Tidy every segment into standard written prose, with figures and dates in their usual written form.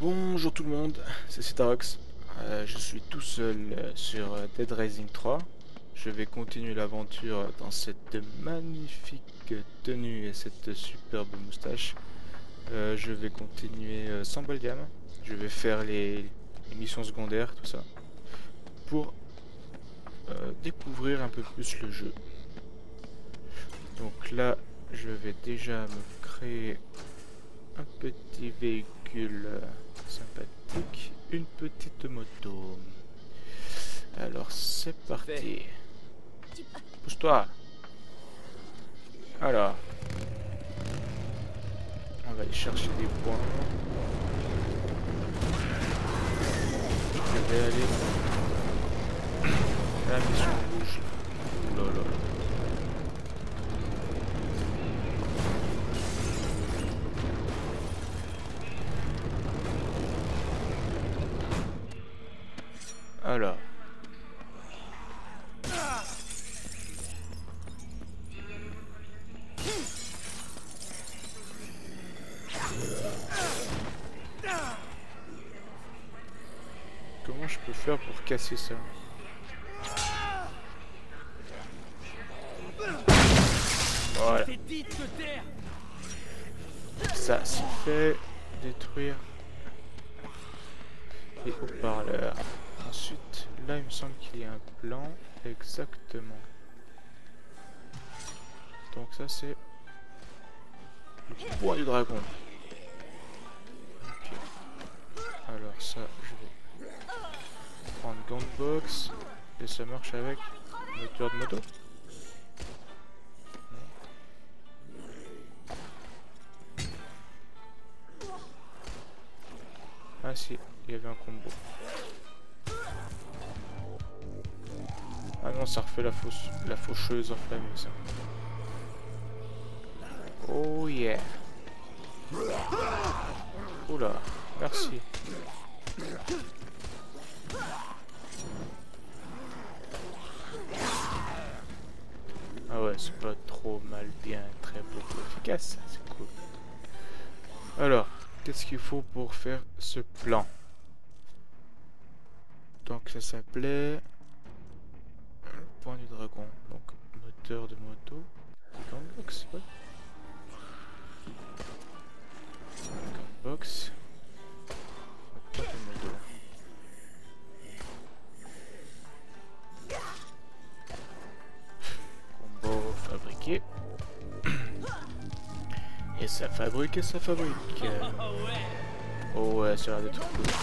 Bonjour tout le monde, c'est Citarox. Je suis tout seul sur Dead Rising 3. Je vais continuer l'aventure dans cette magnifique tenue et cette superbe moustache. Je vais continuer sans Baldiam. Je vais faire les missions secondaires, tout ça, pour découvrir un peu plus le jeu. Donc là, je vais déjà me créer un petit véhicule sympathique, une petite moto. Alors c'est parti. Pousse-toi. Alors, on va aller chercher des points. Je vais aller à la mission rouge. Ouh là là. Alors. Comment je peux faire pour casser ça? Voilà. Ça, c'est fait. Détruire les haut-parleurs. Ensuite, là, il me semble qu'il y a un plan. Exactement. Donc ça, c'est le poids du dragon. Ok. Alors ça, je vais prendre Gunbox. Et ça marche avec moteur de moto. Ah si, il y avait un combo. Ah non, ça refait la faucheuse enflammée, ça. Oh yeah. Oula, merci. Ah ouais, c'est pas trop mal, bien, très beaucoup efficace, c'est cool. Alors, qu'est-ce qu'il faut pour faire ce plan? Donc ça s'appelait le point du dragon. Donc moteur de moto. Gunbox, ouais. Gunbox. Moteur de moto. Combo fabriqué. Et ça fabrique et ça fabrique. Oh ouais, ça a l'air d'être cool.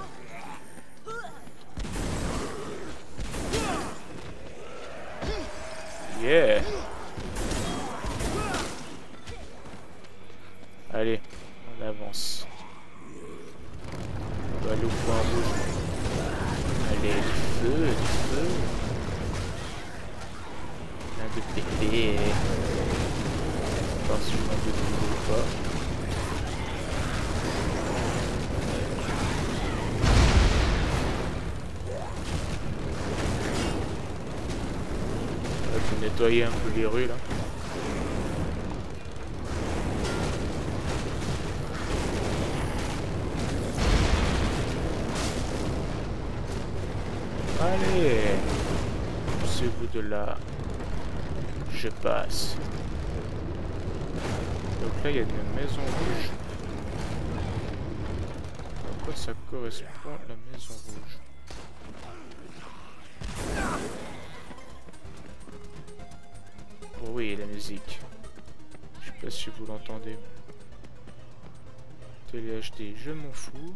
Yeah. Allez, on avance. On va aller au point rouge. Allez, du feu, du feu. Plein de pété. Voir si on a de nouveau ou pas. On va nettoyer un peu les rues là. Allez, poussez-vous de là. Je passe. Donc là, il y a une maison rouge. À quoi ça correspond, la maison rouge? Oh oui, la musique. Je sais pas si vous l'entendez. Télé HD, je m'en fous.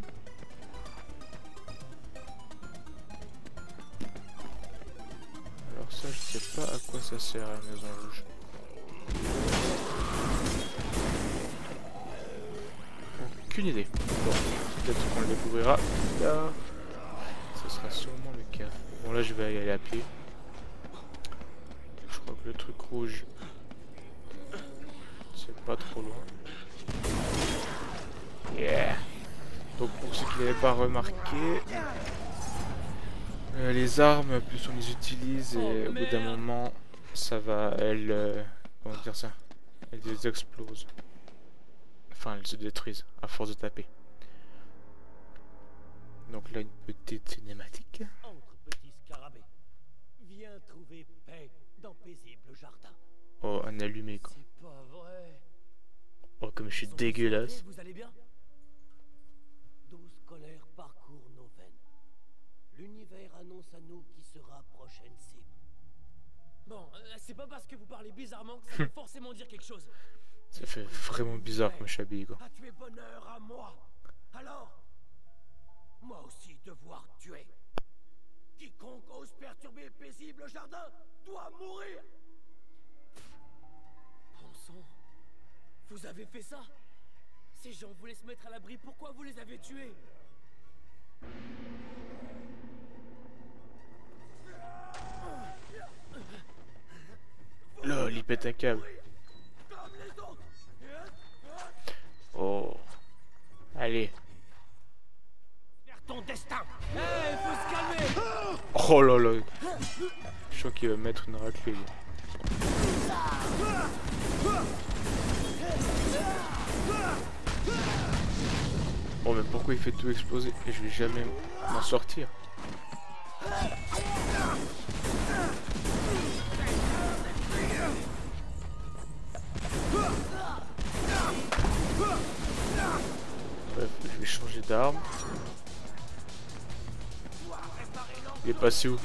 Alors ça, je sais pas à quoi ça sert la maison rouge. Aucune idée. Bon, peut-être qu'on le découvrira plus tard. Ce sera sûrement le cas. Bon là, je vais y aller à pied. Je crois que le truc rouge, c'est pas trop loin. Yeah. Donc pour ceux qui n'avaient pas remarqué, les armes, plus on les utilise et au bout d'un moment, ça va, elles, comment dire ça, elles explosent. Enfin, elles se détruisent à force de taper. Donc là, une petite cinématique. Entre petits scarabées. Viens trouver paix dans paisible jardin. Oh, un allumé quoi. C'est pas vrai. Oh, comme je suis Ils ont dégueulasse. santé, vous allez bien? 12 colères parcourent nos veines. L'univers annonce à nous qui sera prochaine cible. Bon, c'est pas parce que vous parlez bizarrement que ça veut forcément dire quelque chose. Ça fait vraiment bizarre comme je suis habillé quoi. À tuer bonheur à moi. Alors, moi aussi devoir tuer. Quiconque ose perturber paisible jardin doit mourir. Bon sang, vous avez fait ça? Ces gens voulaient se mettre à l'abri, pourquoi vous les avez tués? Lol, il pète un câble. Comme les autres. Oh. Allez. Vers ton destin. Hey, faut se calmer. Oh là là. Je sens qu'il va mettre une raclée. Lui. Oh mais pourquoi il fait tout exploser? Et je vais jamais m'en sortir. Bref, je vais changer d'arme. Il est passé où?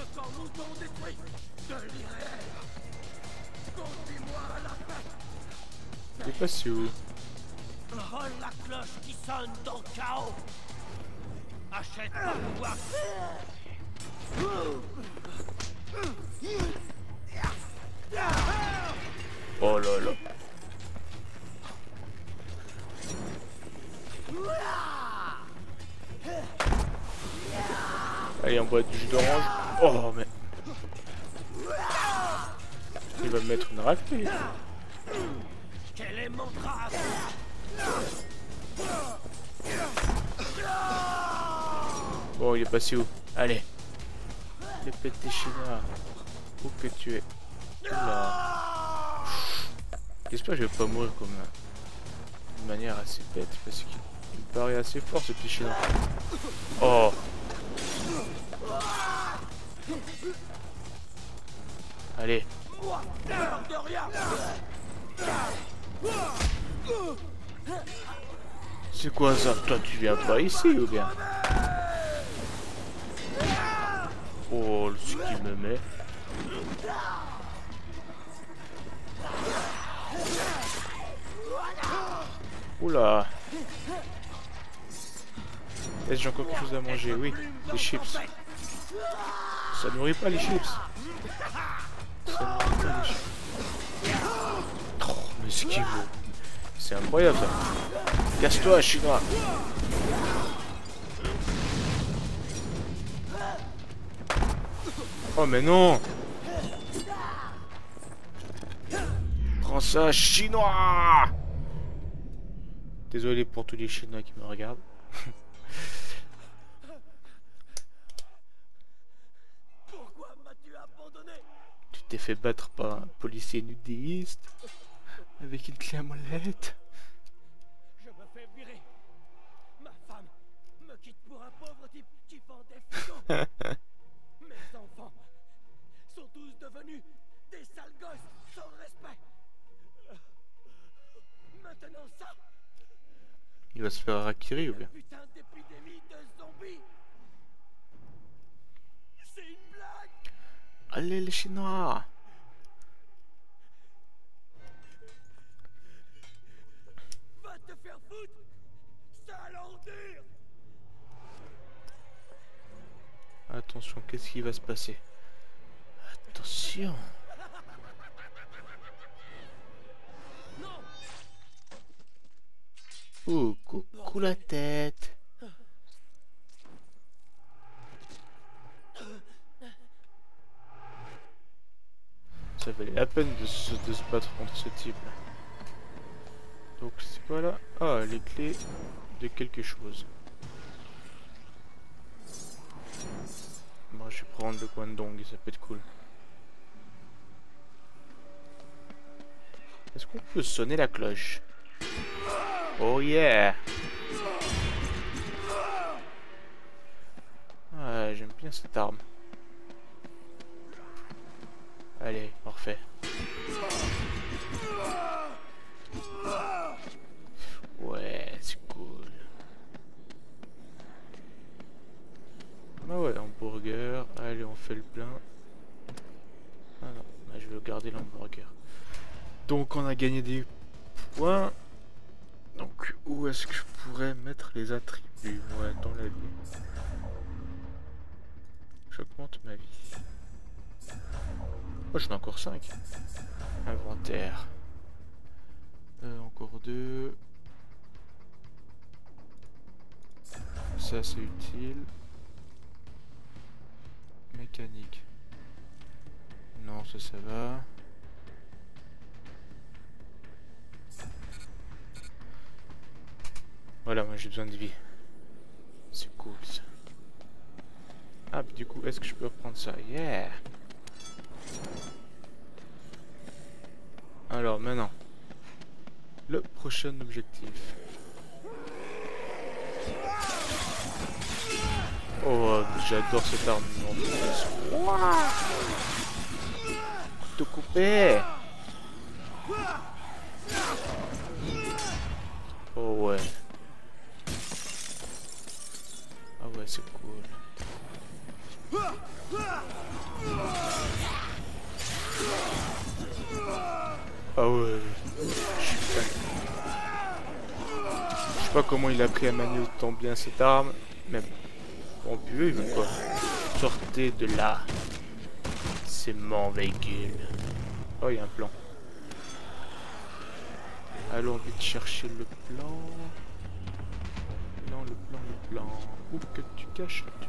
Il est passé où? Rôle la cloche qui sonne dans le chaos. Achète par pouvoir. Oh là là. Allez, on boit du jus d'orange. Oh mais... Il va me mettre une raclée. Quel est mon grave? Bon, il est passé où? Allez. Les petits chinois. Où que tu es? Oula. J'espère que je vais pas mourir comme d'une manière assez bête parce qu'il me paraît assez fort ce petit chinois. Oh. Allez. C'est quoi ça? Toi tu viens pas ici ou bien? Oh, ce qu'il me met. Oula. Est-ce que j'ai encore quelque chose à manger? Oui, des chips. Ça nourrit pas les chips. Ça nourrit pas les chips. Oh, mais ce qu'il vaut. C'est incroyable ça. Casse-toi, chinois. Oh mais non. Prends ça, chinois. Désolé pour tous les chinois qui me regardent. Pourquoi m'as-tu abandonné? Tu t'es fait battre par un policier nudiste avec une clé à molette. Je me fais virer. Ma femme me quitte pour un pauvre type qui vend des frigos. Mes enfants sont tous devenus des sales gosses sans respect. Maintenant ça. Il va se faire harakiri ou bien? Putain d'épidémie de zombies. C'est une blague. Allez les chinois. Va te faire foutre. Sale ordure. Attention, qu'est-ce qui va se passer? Attention. Non. Oh, coucou la tête. Ça valait la peine de se battre contre ce type. Donc c'est quoi là? Ah, les clés de quelque chose. Moi je vais prendre le Guangdong, ça peut être cool. Est-ce qu'on peut sonner la cloche? Oh yeah! cette arme. Allez, parfait. Ouais, c'est cool. Bah ouais, hamburger. Allez, on fait le plein. Ah non, bah, je vais garder l'hamburger. Donc on a gagné des points. Donc où est-ce que je pourrais mettre les attributs? Ouais, dans la vie. J'augmente ma vie. Oh, j'en ai encore 5. Inventaire. Encore 2. Ça c'est utile. Mécanique. Non, ça va. Voilà, moi j'ai besoin de vie. C'est cool ça. Ah, puis du coup, est-ce que je peux reprendre ça? Yeah! Alors maintenant, le prochain objectif. Oh, j'adore cette arme. Couteau coupé. Oh ouais. Ah ouais, c'est cool. Ah ouais. Je sais pas comment il a pris à manier autant bien cette arme, mais bon, buvez, il veut quoi? Sortez de là. C'est mon véhicule. Oh, il y a un plan. Allons vite chercher le plan. Le plan. Où que tu caches-tu?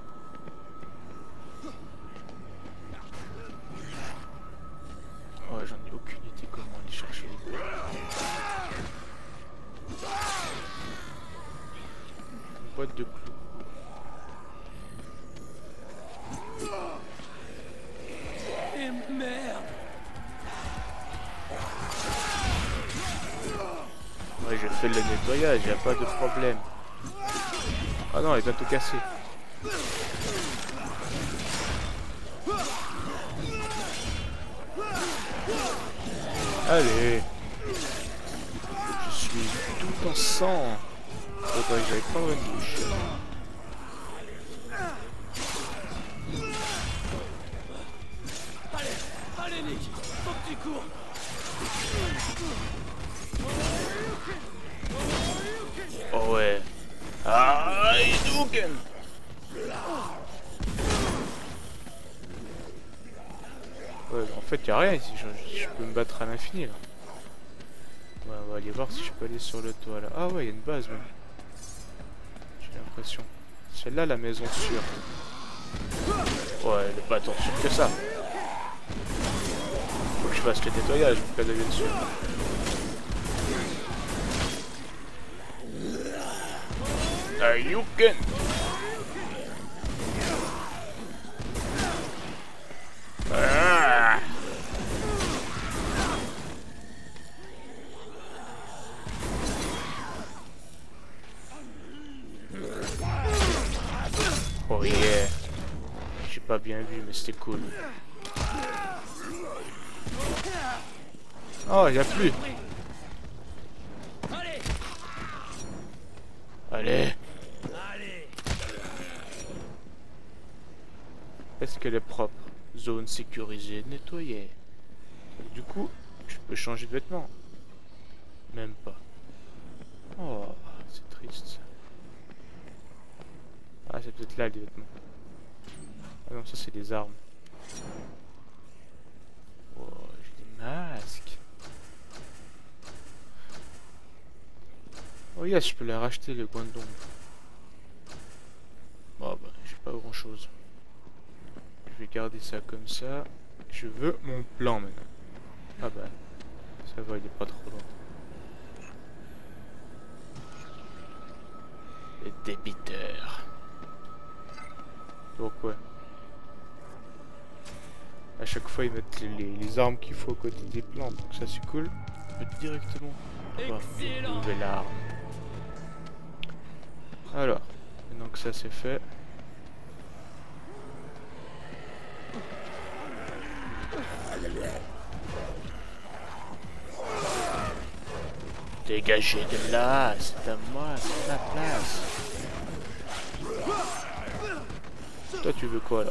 Ouais, j'en ai aucune idée comment aller chercher les plans. Une boîte de clous. Et merde. Ouais, je fais le nettoyage, y a pas de problème. Ah non, elle va tout casser. Allez. Je suis tout en sang. Faudrait que j'aille prendre une douche. Allez Nick, faut que tu cours. Oh ouais. Ah, Hadouken. Ouais, en fait, y a rien ici. Je peux me battre à l'infini là. Ouais, on va aller voir si je peux aller sur le toit là. Ah ouais, y a une base même. J'ai l'impression. Celle-là, la maison sûre. Ouais, elle est pas tant sûre que ça. Faut que je fasse le nettoyage pour qu'elle devienne sûre. Hadouken. Ah. Oh yeah. J'ai pas bien vu mais c'était cool. Oh, y a plus. Allez. Allez. Allez. Est-ce qu'elle est propre? Zone sécurisée, nettoyée. Donc, du coup, je peux changer de vêtements. Même pas. Oh, c'est triste. Ah, c'est peut-être là les vêtements. Ah non, ça c'est des armes. Oh, j'ai des masques. Oh yes, je peux la racheter le Guangdong. Bon bah, j'ai pas grand chose. Je vais garder ça comme ça. Je veux mon plan maintenant. Ah bah, ça va, il est pas trop loin. Les débiteurs. Donc ouais. À chaque fois ils mettent les armes qu'il faut à côté des plans. Donc ça c'est cool. Je peux directement Excellent. nouvelle arme. Alors, maintenant que ça c'est fait. Dégagez de là, c'est à moi, c'est ma place. Toi tu veux quoi là?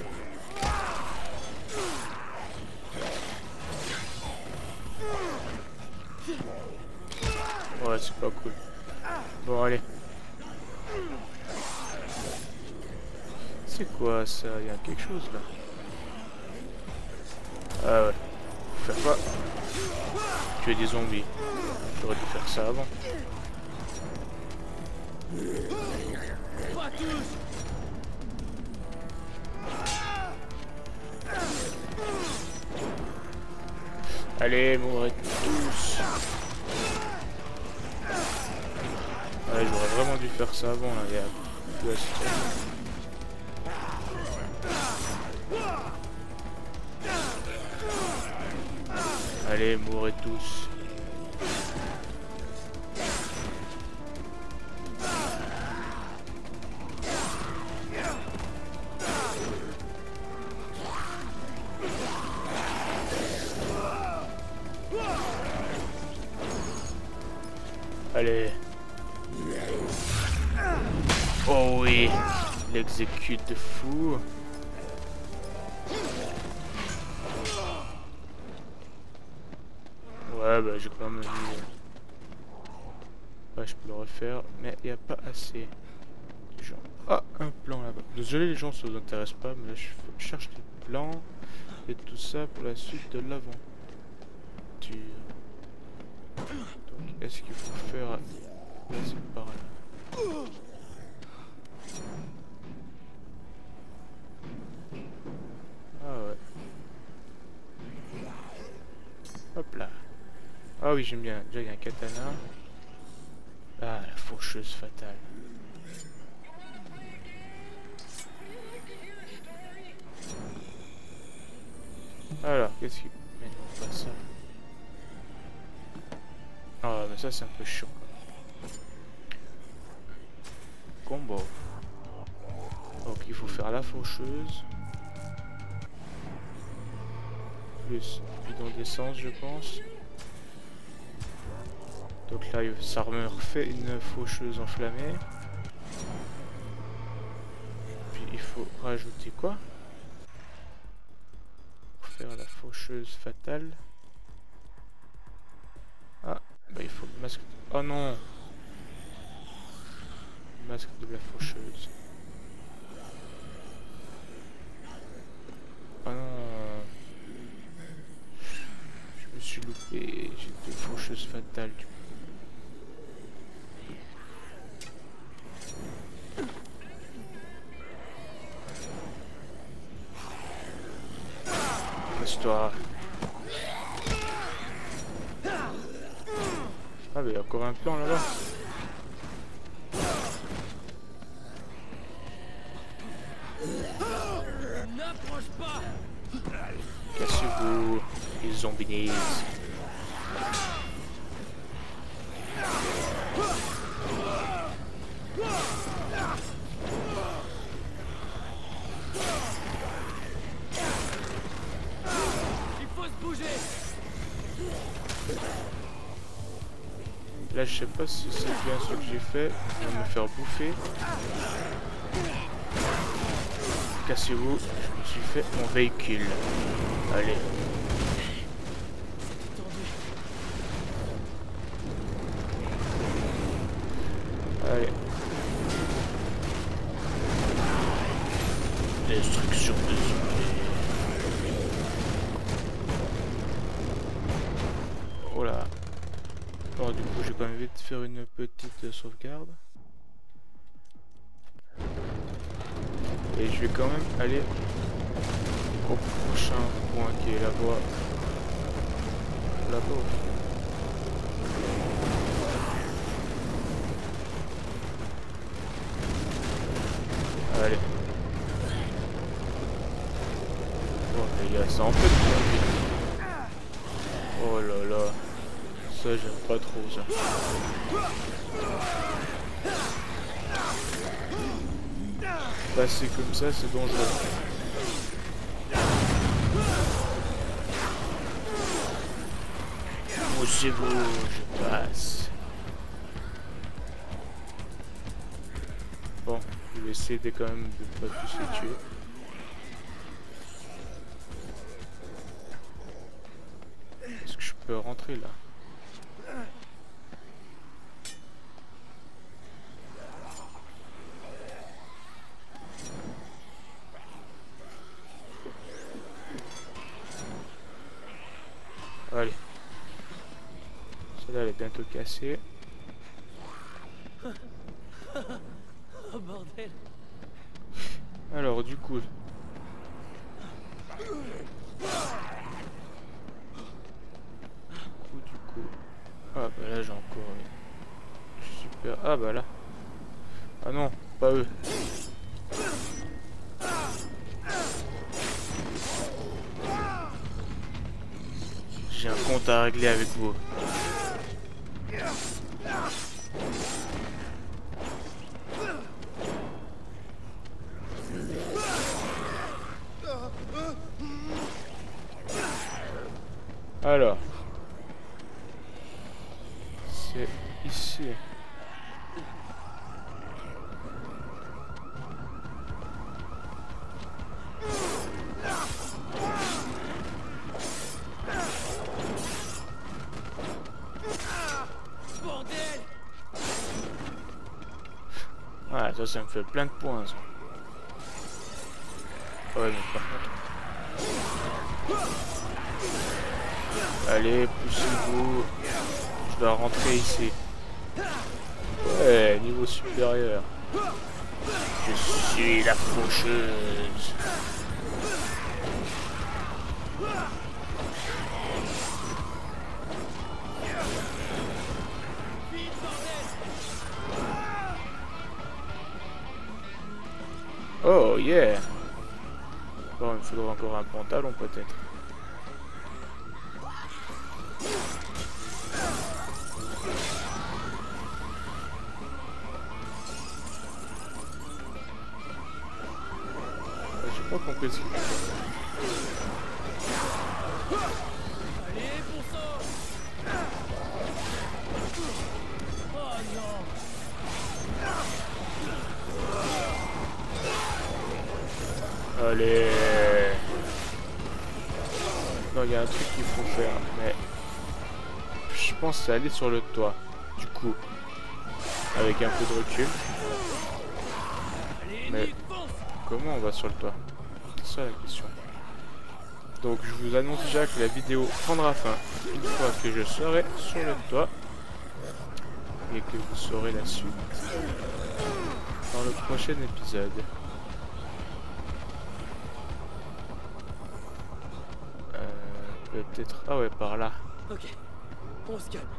Ouais, c'est pas cool. Bon allez. C'est quoi ça? Il y a quelque chose là. Ah ouais. Faut faire quoi? Tuer des zombies. J'aurais dû faire ça avant. Pas tous. Allez, mourrez tous. Ouais, j'aurais vraiment dû faire ça avant là, les gars. Allez, mourrez tous. Allez. Oh oui, l'exécute de fou. Ouais, bah j'ai quand même mis... Ouais, je peux le refaire, mais il n'y a pas assez de gens. Ah, un plan là-bas. Désolé les gens, ça vous intéresse pas, mais là je cherche les plans et tout ça pour la suite de l'aventure. Donc, est-ce qu'il faut faire... Là, c'est par là. Ah ouais. Hop là. Ah oui, j'aime bien. Déjà, il y a un katana. Ah, la faucheuse fatale. Alors, qu'est-ce qui... Mais non, pas ça. Ah, mais ça, c'est un peu chiant. Combo. Donc, il faut faire la faucheuse. Plus bidon d'essence, je pense. Donc là, ça me refait une faucheuse enflammée. Puis il faut rajouter quoi? Pour faire la faucheuse fatale. Ah, bah il faut le masque. Oh non! Le masque de la faucheuse. Oh non! Je me suis loupé. J'ai deux faucheuses fatales du coup. Casse-toi. Ah mais il y a encore un plan là-bas. N'approche pas. Cassez-vous, les zombies. Il faut se bouger. Là, je sais pas si c'est bien ce que j'ai fait. Je vais me faire bouffer. Cassez-vous, je me suis fait mon véhicule. Allez. Allez. Destruction de zombies. Oh là. Bon, du coup, j'ai quand même vite faire une petite sauvegarde. Et je vais quand même aller au prochain point qui est là-bas. Là-bas. Allez. Bon les gars, ça en fait bien. Oh là là. Ça j'aime pas trop ça. Passer comme ça c'est dangereux. Poussez-vous, je passe. Bon, je vais essayer de quand même de pas tous les tuer. Est-ce que je peux rentrer là? Allez. Celle-là elle est bientôt cassée. Oh bordel. Alors du coup. Ah bah là j'ai encore super. Ah bah là. Ah non, pas eux. J'ai un compte à régler avec vous. Alors. C'est ici. Bordel. Ouais, ça me fait plein de points ça. Ouais, mais par contre. Allez, poussez-vous. Je dois rentrer ici. Ouais, niveau supérieur. Je suis la faucheuse. Oh yeah. Bon, il me faudra encore un pantalon peut-être. J'ai pas compris ce qu'il faut. Allez, bon sang. Oh non. Allez. Non, il y a un truc qu'il faut faire, mais je pense que c'est aller sur le toit. Du coup, avec un peu de recul. Allez, Mais Nick, fonce. comment on va sur le toit? C'est ça la question. Donc je vous annonce déjà que la vidéo prendra fin une fois que je serai sur le toit et que vous saurez la suite dans le prochain épisode. Peut-être... Ah ouais, par là. Ok, on se calme.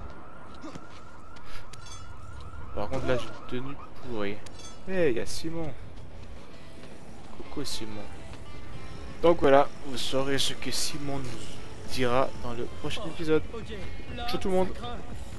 Par contre là j'ai une tenue pourrie. Eh, il y a Simon. Coucou Simon. Donc voilà, vous saurez ce que Simon nous dira dans le prochain épisode. Ok, là, Ciao tout le monde. ça craint.